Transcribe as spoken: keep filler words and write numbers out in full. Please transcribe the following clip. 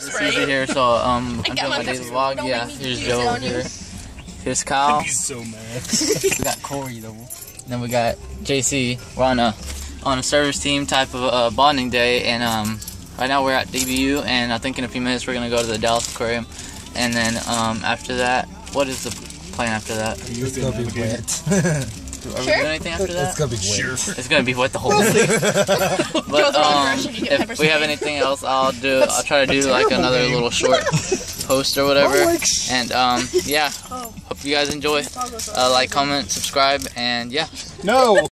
It's easy here, so um, I'm doing my daily vlog. Yeah, here's Joe over here. Here's Kyle. He's so mad. We got Corey though. Then we got J C. We're on a on a service team type of uh, bonding day, and um, right now we're at D B U, and I think in a few minutes we're gonna go to the Dallas Aquarium, and then um, after that, what is the plan after that? It's gonna be wet. Are we doing anything after that? It's gonna be wet. Sure. It's gonna be wet the whole day. But um, if we have anything else, I'll do. I'll try to do like another little short post or whatever. And um, yeah, hope you guys enjoy. Uh, like, comment, subscribe, and yeah. No.